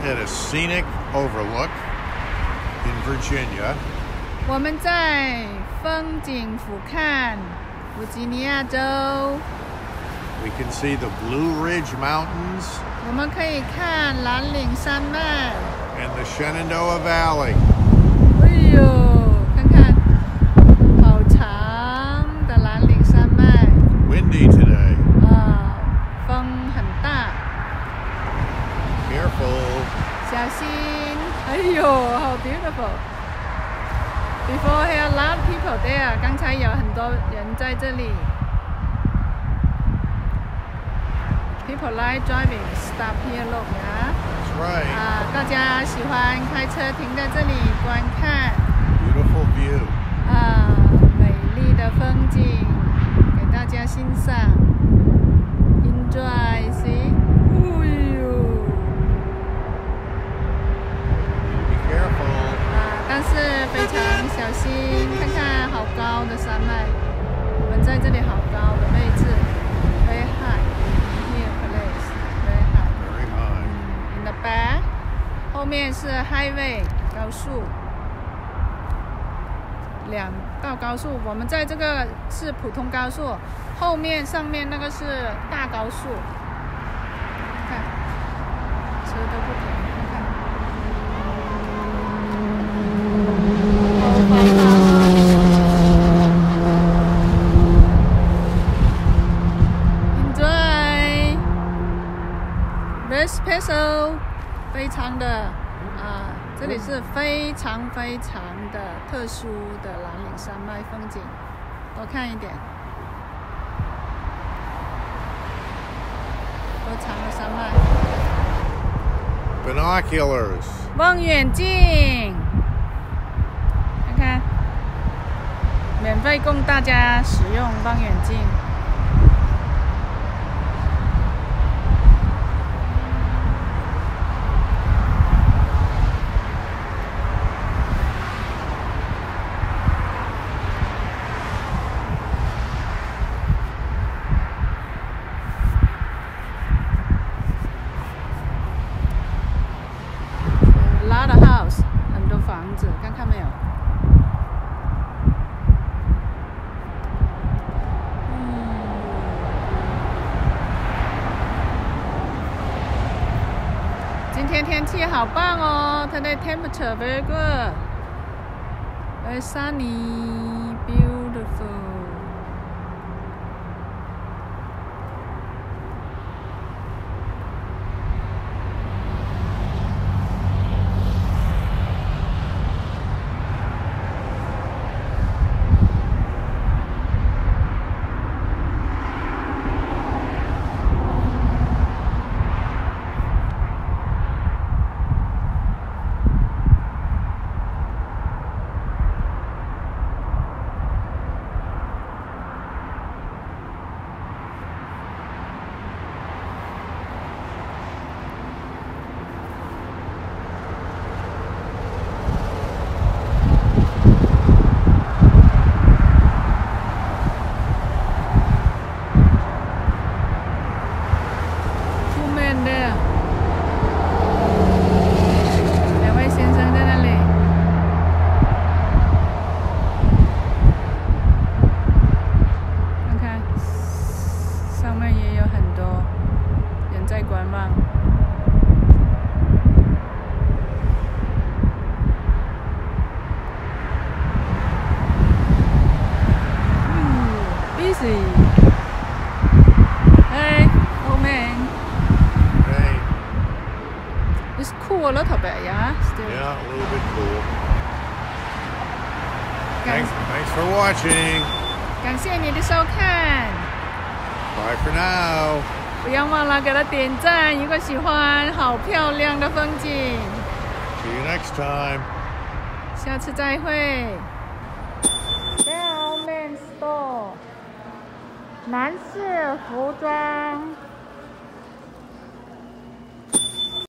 at a scenic overlook in Virginia. 我们在风景俯瞰弗吉尼亚州。 We can see the Blue Ridge Mountains 我们可以看蓝岭山脉。 and the Shenandoah Valley. 哎呦，看看，好长的蓝岭山脉。 Windy today. 风很大。 Careful. 小心！哎呦，好 beautiful。Before here, a lot of people there. 刚才有很多人在这里。People like driving. Stop here, look, yeah. That's right. 大家喜欢开车停在这里观看。 Beautiful view. 美丽的风景给大家欣赏。Enjoy, see? 哎呦。 Be careful. 但是非常小心，看看好高的山脉，我们在这里好高的位置 ，very high here place, very high. Very high. In the back， 后面是 highway 高速，两道高速，我们在这个是普通高速，后面上面那个是大高速，看车都不停，看看。Enjoy, very special， 非常的这里是非常非常的特殊的蓝岭山脉风景，多看一点，多长的山脉。 Binoculars. 望远镜。看，免费供大家使用望远镜。A lot of house， 很多房子，看没有？今天天气好棒哦 ！Today temperature very good, very sunny, beautiful. Hey, old man. Hey. It's cool a little bit, yeah? Still. Yeah, a little bit cool. Thanks for watching. 感谢你的收看。 Bye for now. 不要忘了给他点赞，如果喜欢，好漂亮的风景。 See you next time. 下次再会。Bell Man Store， 男士服装。